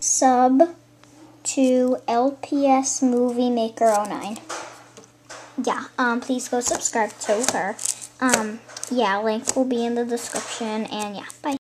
sub to LPSmoviemaker09. Yeah, please go subscribe to her. Yeah, link will be in the description, and yeah, bye.